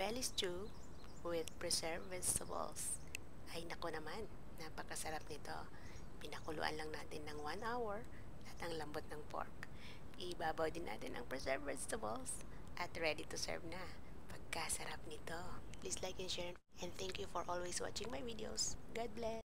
belly stew with preserved vegetables. Ay nako naman, napakasarap nito. Pinakuluan lang natin ng 1 hour at ang lambot ng pork. Ibabaw din natin ang preserved vegetables at ready to serve na. Pagkasarap nito. Please like and share and thank you for always watching my videos. God bless!